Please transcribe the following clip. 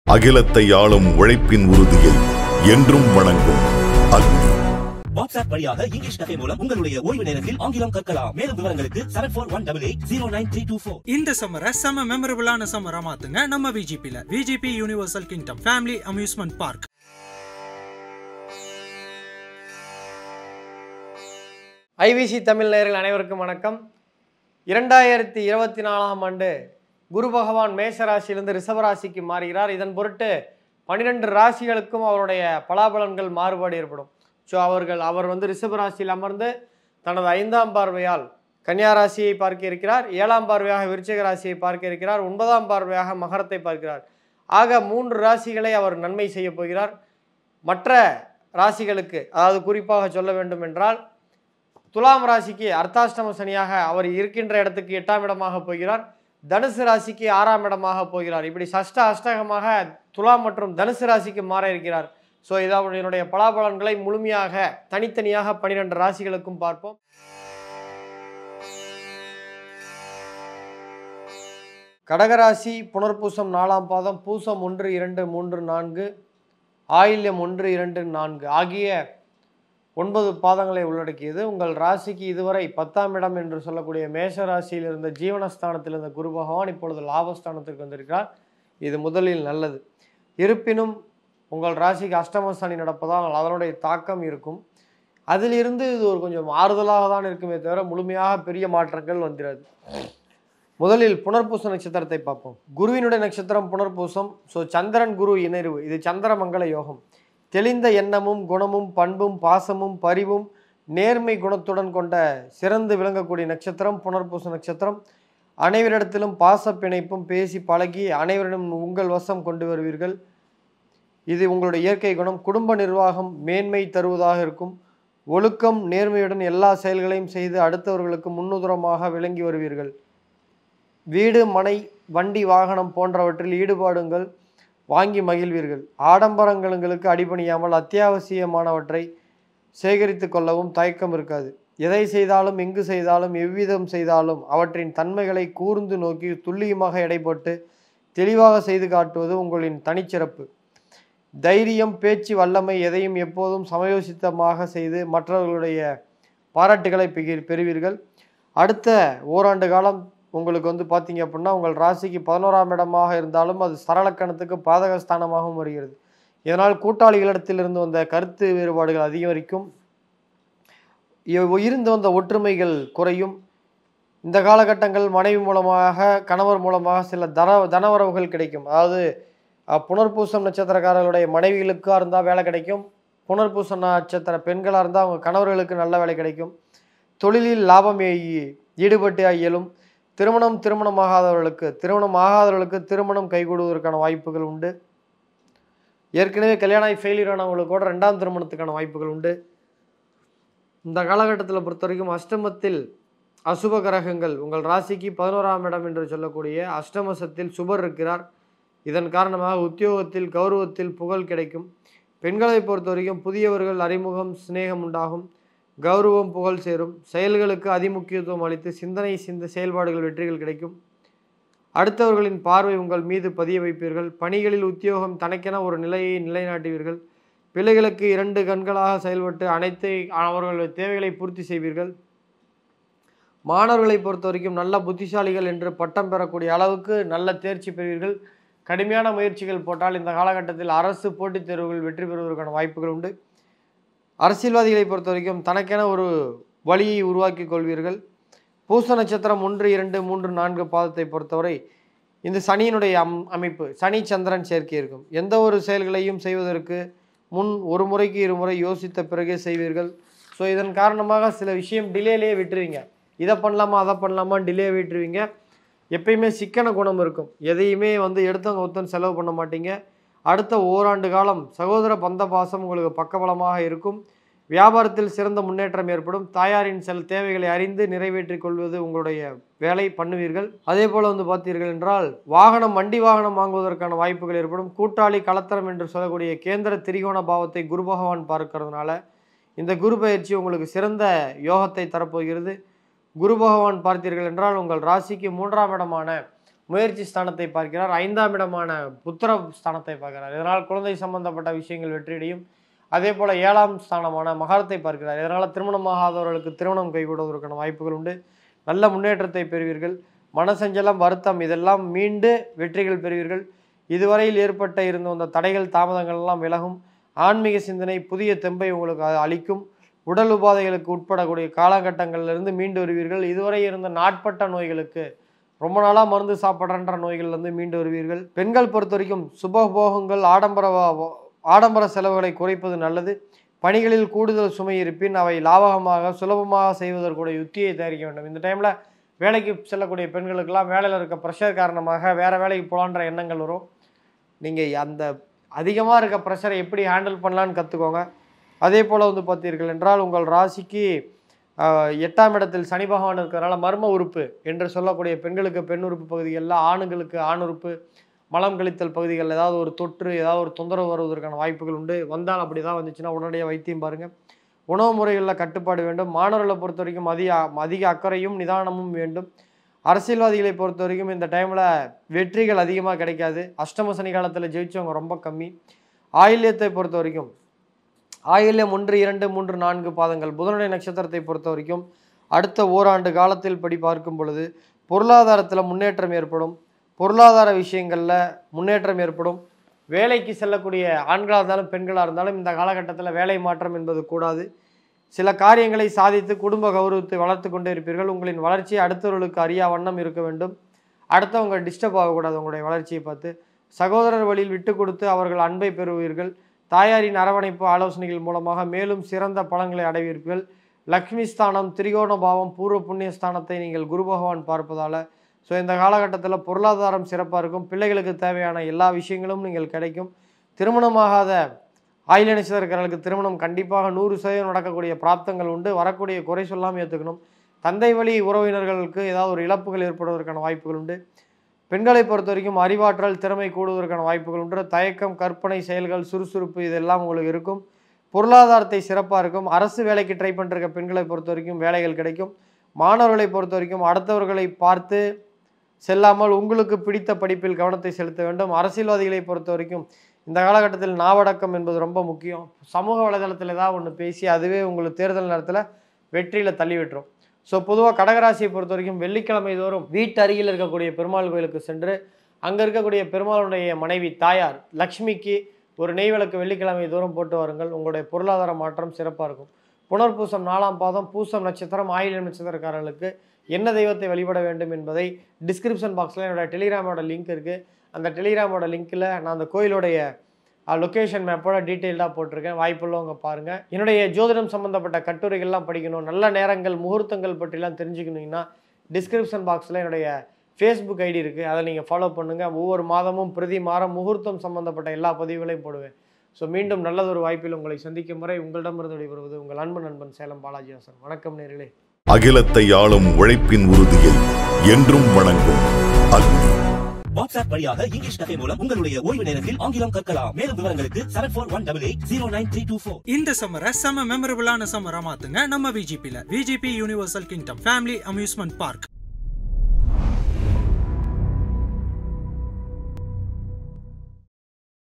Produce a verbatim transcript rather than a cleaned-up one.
அகிலத்தை ஆளும் உழைப்பின் உறுதியை என்றும் வணங்கும் அக்னி. வாட்ஸ்அப் வழியாக இங்கிலீஷ் கஃபே மூலம் உங்களுடைய ஓய்வு நேரத்தில் ஆங்கிலம் கற்கலாம். மேலும் விவரங்களுக்கு seven four one double eight zero nine three two four. இந்த சம்மரை செம மெமரபிளான சம்மரா மாத்துங்க நம்ம விஜிபில. VGP universal kingdom family amusement park. IBC Tamil நேயர்கள் அனைவருக்கும் வணக்கம். இரண்டாயிரத்தி இருபத்தி நாலாம் ஆண்டு குரு பகவான் மேஷ ராசியிலிருந்து ரிஷபராசிக்கு மாறுகிறார். இதன் பொருட்டு பன்னிரெண்டு ராசிகளுக்கும் அவருடைய பலாபலன்கள் மாறுபாடு ஏற்படும். ஸோ அவர்கள் அவர் வந்து ரிஷபராசியில் அமர்ந்து தனது ஐந்தாம் பார்வையால் கன்னியா ராசியை பார்க்க இருக்கிறார், ஏழாம் பார்வையாக விருச்சிக ராசியை பார்க்க இருக்கிறார், ஒன்பதாம் பார்வையாக மகரத்தை பார்க்கிறார். ஆக மூன்று ராசிகளை அவர் நன்மை செய்ய போகிறார். மற்ற ராசிகளுக்கு, அதாவது குறிப்பாக சொல்ல வேண்டும் என்றால் துலாம் ராசிக்கு அர்த்தாஷ்டம சனியாக அவர் இருக்கின்ற இடத்துக்கு எட்டாம் இடமாக போகிறார். தனுசு ராசிக்கு ஆறாம் இடமாக போகிறார். இப்படி சஷ்ட அஷ்டகமாக துலாம் மற்றும் தனுசு ராசிக்கு மாற இருக்கிறார். ஸோ இதனுடைய பலாபலன்களை முழுமையாக தனித்தனியாக பனிரெண்டு ராசிகளுக்கும் பார்ப்போம். கடகராசி புனர்பூசம் நாலாம் பாதம், பூசம் ஒன்று இரண்டு மூன்று நான்கு, ஆயில்யம் ஒன்று இரண்டு நான்கு ஆகிய ஒன்பது பாதங்களை உள்ளடக்கியது. உங்கள் ராசிக்கு இதுவரை பத்தாம் இடம் என்று சொல்லக்கூடிய மேஷ ராசியில் இருந்த ஜீவனஸ்தானத்தில் இருந்த குரு பகவான் இப்பொழுது லாபஸ்தானத்திற்கு வந்திருக்கிறார். இது முதலில் நல்லது. இருப்பினும் உங்கள் ராசிக்கு அஷ்டமசனி நடப்பதால் அதனுடைய தாக்கம் இருக்கும். அதிலிருந்து இது ஒரு கொஞ்சம் ஆறுதலாக தான் இருக்குமே தவிர முழுமையாக பெரிய மாற்றங்கள் வந்துடாது. முதலில் புனர்பூச நட்சத்திரத்தை பார்ப்போம். குருவினுடைய நட்சத்திரம் புனர்பூசம். ஸோ சந்திரன் குரு இணைவு, இது சந்திரமங்கல யோகம். தெளிந்த எண்ணமும் குணமும் பண்பும் பாசமும் பரிவும் நேர்மை குணத்துடன் கொண்ட சிறந்து விளங்கக்கூடிய நட்சத்திரம் புனர்பூச நட்சத்திரம். அனைவரிடத்திலும் பாச பிணைப்பும் பேசி பழகி அனைவரிடம் உங்கள் வசம் கொண்டு வருவீர்கள். இது உங்களுடைய இயற்கை குணம். குடும்ப நிர்வாகம் மேன்மை தருவதாக இருக்கும். ஒழுக்கம் நேர்மையுடன் எல்லா செயல்களையும் செய்து அடுத்தவர்களுக்கு முன்னுதாரணமாக விளங்கி வருவீர்கள். வீடு மனை வண்டி வாகனம் போன்றவற்றில் ஈடுபாடுங்கள் வாங்கி மகிழ்வீர்கள். ஆடம்பரங்களுக்கு அடிபணியாமல் அத்தியாவசியமானவற்றை சேகரித்து கொள்ளவும் தயக்கம் இருக்காது. எதை செய்தாலும் எங்கு செய்தாலும் எவ்விதம் செய்தாலும் அவற்றின் தன்மைகளை கூர்ந்து நோக்கி துல்லியமாக எடை போட்டு தெளிவாக செய்து காட்டுவது உங்களின் தனிச்சிறப்பு. தைரியம் பேச்சு வல்லமை எதையும் எப்போதும் சமயோசித்தமாக செய்து மற்றவர்களுடைய பாராட்டுகளை பெறுவீர்கள். அடுத்த ஓராண்டு காலம் உங்களுக்கு வந்து பார்த்தீங்க அப்படின்னா உங்கள் ராசிக்கு பதினோராம் இடமாக இருந்தாலும் அது சரளக்கணத்துக்கு பாதகஸ்தானமாகவும் வருகிறது. இதனால் கூட்டாளிகளிடத்திலிருந்து வந்த கருத்து வேறுபாடுகள் அதிகரிக்கும். இருந்து வந்த ஒற்றுமைகள் குறையும். இந்த காலகட்டங்கள் மனைவி மூலமாக கணவர் மூலமாக சில தன தனவரவுகள் கிடைக்கும். அதாவது புனர்பூசம் நட்சத்திரக்காரர்களுடைய மனைவிகளுக்காக இருந்தால் வேலை கிடைக்கும். புனர்பூச நட்சத்திர பெண்களாக இருந்தால் அவங்க கணவர்களுக்கு நல்ல வேலை கிடைக்கும். தொழிலில் லாபம் ஈடுபட்டு இயலும். திருமணம் திருமணமாகாதவர்களுக்கு திருமணம் ஆகாதவர்களுக்கு திருமணம் கைகூடுவதற்கான வாய்ப்புகள் உண்டு. ஏற்கனவே கல்யாணம் ஃபெயிலியர் ஆனவங்களுக்கு கூட ரெண்டாம் திருமணத்துக்கான வாய்ப்புகள் உண்டு. இந்த காலகட்டத்தில் பொறுத்த வரைக்கும் அஷ்டமத்தில் அசுப கிரகங்கள் உங்கள் ராசிக்கு பதினோராம் இடம் என்று சொல்லக்கூடிய அஷ்டமசத்தில் சுபர் இருக்கிறார். இதன் காரணமாக உத்தியோகத்தில் கௌரவத்தில் புகழ் கிடைக்கும். பெண்களை பொறுத்த வரைக்கும் புதியவர்கள் அறிமுகம் சிநேகம் உண்டாகும். கௌரவம் புகழ் சேரும். செயல்களுக்கு அதிமுக்கியத்துவம் அளித்து சிந்தனை சிந்த செயல்பாடுகள் வெற்றிகள் கிடைக்கும். அடுத்தவர்களின் பார்வை உங்கள் மீது பதிய வைப்பீர்கள். பணிகளில் உத்தியோகம் தனக்கென ஒரு நிலையை நிலைநாட்டுவீர்கள். பிள்ளைகளுக்கு இரண்டு கண்களாக செயல்பட்டு அனைத்து அவர்களுடைய தேவைகளை பூர்த்தி செய்வீர்கள். மாணவர்களை பொறுத்த வரைக்கும் நல்ல புத்திசாலிகள் என்று பட்டம் பெறக்கூடிய அளவுக்கு நல்ல தேர்ச்சி பெறுவீர்கள். கடுமையான முயற்சிகள் போட்டால் இந்த காலகட்டத்தில் அரசு போட்டித் தேர்வுகள் வெற்றி பெறுவதற்கான வாய்ப்புகள் உண்டு. அரசியல்வாதிகளை பொறுத்த வரைக்கும் தனக்கென ஒரு வழியை உருவாக்கி கொள்வீர்கள். பூச நட்சத்திரம் ஒன்று இரண்டு மூன்று நான்கு பாதத்தை பொறுத்தவரை இந்த சனியினுடைய அம் அமைப்பு சனி சந்திரன் சேர்க்கை இருக்கும். எந்த ஒரு செயல்களையும் செய்வதற்கு முன் ஒரு முறைக்கு இருமுறை யோசித்த பிறகே செய்வீர்கள். ஸோ இதன் காரணமாக சில விஷயம் டிலேலேயே விட்டுருவீங்க. இதை பண்ணலாமா அதை பண்ணலாமா டிலே விட்டுருவீங்க. எப்பயுமே சிக்கன குணம் இருக்கும். எதையுமே வந்து எடுத்தவங்க ஒருத்தன் செலவு பண்ண மாட்டீங்க. அடுத்த ஓராண்டு காலம் சகோதர பந்த பாசம் உங்களுக்கு பக்கபலமாக இருக்கும். வியாபாரத்தில் சிறந்த முன்னேற்றம் ஏற்படும். தாயாரின் சில தேவைகளை அறிந்து நிறைவேற்றிக் கொள்வது உங்களுடைய வேலை பண்ணுவீர்கள். அதே போல் வந்து பார்த்தீர்கள் என்றால் வாகனம் வண்டி வாகனம் வாங்குவதற்கான வாய்ப்புகள் ஏற்படும். கூட்டாளி கலத்தரம் என்று சொல்லக்கூடிய கேந்திர திரிகோண பாவத்தை குரு பகவான் பார்க்கறதுனால இந்த குரு பயிற்சி உங்களுக்கு சிறந்த யோகத்தை தரப்போகிறது. குரு பகவான் பார்த்தீர்கள் என்றால் உங்கள் ராசிக்கு மூன்றாம் இடமான முயற்சி ஸ்தானத்தை பார்க்கிறார். ஐந்தாம் இடமான புத்திர ஸ்தானத்தை பார்க்கிறார். இதனால் குழந்தை சம்பந்தப்பட்ட விஷயங்கள் வெற்றியடையும். அதே போல ஏழாம் ஸ்தானமான மகரத்தை பார்க்கிறார். இதனால் திருமணமாகாதவர்களுக்கு திருமணம் கைகூடுவதற்கான வாய்ப்புகள் உண்டு. நல்ல முன்னேற்றத்தை பெறுவீர்கள். மனசஞ்சலம், வருத்தம் இதெல்லாம் மீண்டு வெற்றிகள் பெறுவீர்கள். இதுவரையில் ஏற்பட்ட இருந்த அந்த தடைகள் தாமதங்கள் எல்லாம் விலகும். ஆன்மீக சிந்தனை புதிய தெம்பை உங்களுக்கு அளிக்கும். உடல் உபாதைகளுக்கு உட்படக்கூடிய காலகட்டங்களிலிருந்து மீண்டு வருவீர்கள். இதுவரை இருந்த நாட்பட்ட நோய்களுக்கு, ரொம்ப நாளாக மருந்து சாப்பிட்றன்ற நோய்கள்லேருந்து மீண்டு வருவீர்கள். பெண்கள் பொறுத்த வரைக்கும் சுபபோகங்கள், ஆடம்பர ஆடம்பர செலவுகளை குறைப்பது நல்லது. பணிகளில் கூடுதல் சுமை இருப்பின் அவை லாபகமாக சுலபமாக செய்வதற்குடைய யுத்தியை தயாரிக்க வேண்டும். இந்த டைமில் வேலைக்கு செல்லக்கூடிய பெண்களுக்கெல்லாம் வேலையில் இருக்க ப்ரெஷர் காரணமாக வேறு வேலைக்கு போகலான்ற எண்ணங்கள் வரும். நீங்கள் அந்த அதிகமாக இருக்க ப்ரெஷரை எப்படி ஹேண்டில் பண்ணலான்னு கற்றுக்கோங்க. அதே போல் வந்து பார்த்தீர்கள் என்றால் உங்கள் ராசிக்கு எட்டாம் இடத்தில் சனி பகவான் இருக்கிறதுனால மர்ம உறுப்பு என்று சொல்லக்கூடிய பெண்களுக்கு பெண் உறுப்பு பகுதிகளில், ஆணுகளுக்கு ஆண் உறுப்பு, மலம் கழித்தல் பகுதிகளில் ஏதாவது ஒரு தொற்று, ஏதாவது ஒரு தொந்தரவு வருவதற்கான வாய்ப்புகள் உண்டு. வந்தால் அப்படி தான் வந்துச்சுன்னா உடனடியாக வைத்தியம் பாருங்கள். உணவு முறைகளில் கட்டுப்பாடு வேண்டும். மாணவர்களை பொறுத்த வரைக்கும் அதிக அதிக அக்கறையும் நிதானமும் வேண்டும். அரசியல்வாதிகளை பொறுத்த வரைக்கும் இந்த டைமில் வெற்றிகள் அதிகமாக கிடைக்காது. அஷ்டம சனி காலத்தில் ஜெயிச்சவங்க ரொம்ப கம்மி. ஆயில்யத்தை பொறுத்த வரைக்கும் ஆயில்யம் ஒன்று, இரண்டு, மூன்று, நான்கு பாதங்கள் புதனுடைய நட்சத்திரத்தை பொறுத்த வரைக்கும் அடுத்த ஓராண்டு காலத்தில் படி பார்க்கும் பொழுது பொருளாதாரத்தில் முன்னேற்றம் ஏற்படும். பொருளாதார விஷயங்களில் முன்னேற்றம் ஏற்படும். வேலைக்கு செல்லக்கூடிய ஆண்களாக இருந்தாலும் பெண்களாக இருந்தாலும் இந்த காலகட்டத்தில் வேலை மாற்றம் என்பது கூடாது. சில காரியங்களை சாதித்து குடும்ப கௌரவத்தை வளர்த்து கொண்டே இருப்பீர்கள். உங்களின் வளர்ச்சி அடுத்தவர்களுக்கு அறியா வண்ணம் இருக்க வேண்டும். அடுத்தவங்க டிஸ்டர்ப் ஆகக்கூடாது உங்களுடைய வளர்ச்சியை பார்த்து. சகோதரர் வழியில் விட்டு கொடுத்து அவர்கள் அன்பை பெறுவீர்கள். தாயாரின் அரவணைப்பு ஆலோசனைகள் மூலமாக மேலும் சிறந்த பலன்களை அடைவீர்கள். லக்ஷ்மி ஸ்தானம், திரிகோண பாவம், பூர்வ புண்ணிய ஸ்தானத்தை நீங்கள் குரு பகவான் பார்ப்பதால் ஸோ இந்த காலகட்டத்தில் பொருளாதாரம் சிறப்பாக இருக்கும். பிள்ளைகளுக்கு தேவையான எல்லா விஷயங்களும் நீங்கள் கிடைக்கும். திருமணமாகாத ஆயில்ய நட்சத்திரக்காரர்களுக்கு திருமணம் கண்டிப்பாக நூறு சதவீதம் நடக்கக்கூடிய பிராப்தங்கள் உண்டு. வரக்கூடிய குறை சொல்லாமல் ஏற்றுக்கணும். தந்தை வழி உறவினர்களுக்கு ஏதாவது ஒரு இழப்புகள் ஏற்படுவதற்கான வாய்ப்புகள் உண்டு. பெண்களை பொறுத்த வரைக்கும் அறிவாற்றல், திறமை கூடுவதற்கான வாய்ப்புகள் உண்டு. தயக்கம், கற்பனை செயல்கள், சுறுசுறுப்பு இதெல்லாம் உங்களுக்கு இருக்கும். பொருளாதாரத்தை சிறப்பாக இருக்கும். அரசு வேலைக்கு ட்ரை பண்ணிருக்க பெண்களை பொறுத்த வரைக்கும் வேலைகள் கிடைக்கும். மாணவர்களை பொறுத்த வரைக்கும் அடுத்தவர்களை பார்த்து செல்லாமல் உங்களுக்கு பிடித்த படிப்பில் கவனத்தை செலுத்த வேண்டும். அரசியல்வாதிகளை பொறுத்த வரைக்கும் இந்த காலகட்டத்தில் நாவடக்கம் என்பது ரொம்ப முக்கியம். சமூக வலைதளத்தில் ஏதாவது ஒன்று பேசி அதுவே உங்களுக்கு தேர்தல் நேரத்தில் வெற்றியில் தள்ளி விட்டுரும். ஸோ பொதுவாக கடகராசியை பொறுத்த வரைக்கும் வெள்ளிக்கிழமை தோறும் வீட்டு அருகில் இருக்கக்கூடிய பெருமாள் கோயிலுக்கு சென்று அங்கே இருக்கக்கூடிய பெருமாளுடைய மனைவி தாயார் லக்ஷ்மிக்கு ஒரு நெய் விளக்கு வெள்ளிக்கிழமை தோறும் போட்டு வாருங்கள். உங்களுடைய பொருளாதார மாற்றம் சிறப்பாக இருக்கும். புனர்பூசம் நாலாம் பாதம், பூசம் நட்சத்திரம், ஆயில்யம் நட்சத்திரக்காரர்களுக்கு என்ன தெய்வத்தை வழிபட வேண்டும் என்பதை டிஸ்கிரிப்ஷன் பாக்ஸில் என்னோட டெலிகிராமோட லிங்க் இருக்குது. அந்த டெலிகிராமோட லிங்க்கில் நான் அந்த கோயிலுடைய லொக்கேஷன் மேப்போட டீட்டெயில்டாக போட்டிருக்கேன். வாய்ப்புள்ளவங்க பாருங்கள். என்னுடைய ஜோதிடம் சம்மந்தப்பட்ட கட்டுரைகள்லாம் படிக்கணும், நல்ல நேரங்கள் முகூர்த்தங்கள் பற்றிலாம் தெரிஞ்சுக்கணுங்கன்னா டிஸ்கிரிப்ஷன் பாக்ஸில் என்னுடைய ஃபேஸ்புக் ஐடி இருக்குது. அதை நீங்கள் ஃபாலோ பண்ணுங்கள். ஒவ்வொரு மாதமும் பிரதி மாதம் முகூர்த்தம் சம்மந்தப்பட்ட எல்லா பதிவுகளையும் போடுவேன். ஸோ மீண்டும் நல்லதொரு வாய்ப்பில் உங்களை சந்திக்கும் வரை உங்களிடமிருந்து விடைபெறுவது உங்கள் அன்பு நண்பன் சேலம் பாலாஜி ஹாசன். வணக்கம் நேர்களே. அகிலத்தை ஆளும் உழைப்பின் உறுதியை என்றும் வணங்கும் அக்னி. வாட்ஸ்அப் வழியாக இங்கிலீஷ் கஃபே மூலம் உங்களுடைய ஓய்வு நேரத்தில் ஆங்கிலம் கற்கலாம். மேலும் விவரங்களுக்கு seven four one double eight zero nine three two four. இந்த சம்மரை செம மெமரபிளான சம்மரா மாத்துங்க நம்ம விஜிபில. VGP universal kingdom family amusement park.